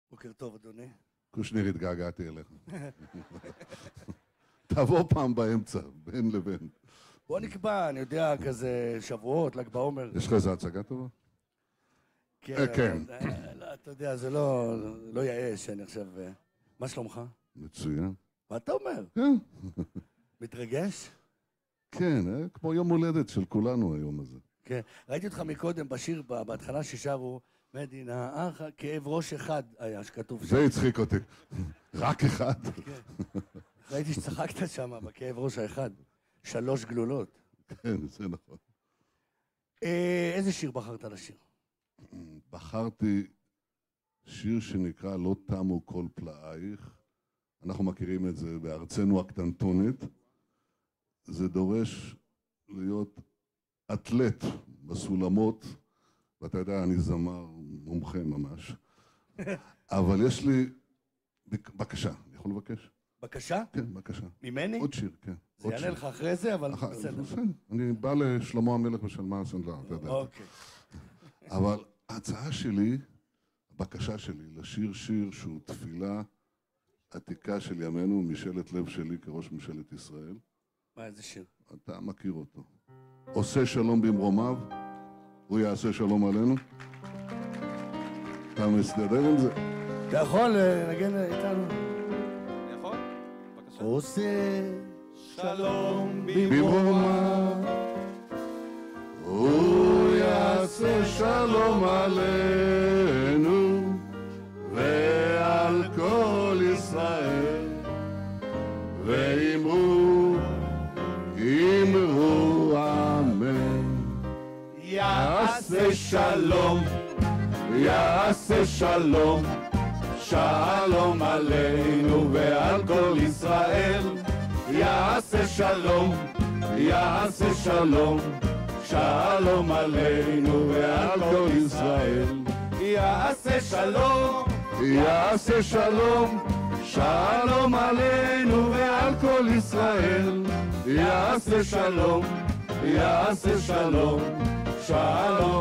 בוקר טוב, אדוני. קושניר, התגעגעתי אליך. תבוא פעם באמצע, בין לבין. בוא נקבע, אני יודע, כזה שבועות, ל"ג בעומר. יש לך איזו הצגה טובה? כן. לא, אתה יודע, זה לא יעש, אני עכשיו... מה שלומך? מצוין. מה אתה אומר? כן. מתרגש? כן, כמו יום הולדת של כולנו היום הזה. כן. ראיתי אותך מקודם בשיר, בהתחלה ששרו, מדינה, כאב ראש אחד היה שכתוב שם. זה הצחיק אותי. רק אחד. ראיתי שצחקת שם, בכאב ראש האחד. 3 גלולות. כן, זה נכון. איזה שיר בחרת לשיר? בחרתי שיר שנקרא לא תמו כל פלאייך. אנחנו מכירים את זה בארצנו הקטנטונת. זה דורש להיות אתלט בסולמות, ואתה יודע, אני זמר מומחה ממש. אבל יש לי בקשה, אני יכול לבקש? בקשה? כן, בקשה. ממני? עוד שיר, כן. זה יענה לך אחרי זה, אבל בסדר. אני בא לשלמה המלך ושלמה הסנדלר, אתה יודע. אוקיי. אבל ההצעה שלי, הבקשה שלי, לשיר שיר שהוא תפילה עתיקה של ימינו, משאלת לב שלי כראש ממשלת ישראל. מה, איזה שיר? אתה מכיר אותו. עושה שלום במרומיו, הוא יעשה שלום עלינו. אתה מסתדר עם זה? אתה יכול לנגן איתנו? אני יכול? בבקשה. עושה שלום במרומיו, הוא יעשה שלום עלינו ועל כל ישראל, ואמרו אמן. יעשה שלום, יעשה שלום, שלום עלינו ועל כל ישראל. יעשה שלום, יעשה שלום, שלום עלינו ועל כל ישראל. יעשה שלום, יעשה שלום, שלום עלינו ועל כל ישראל. יעשה שלום, יעשה שלום, שלום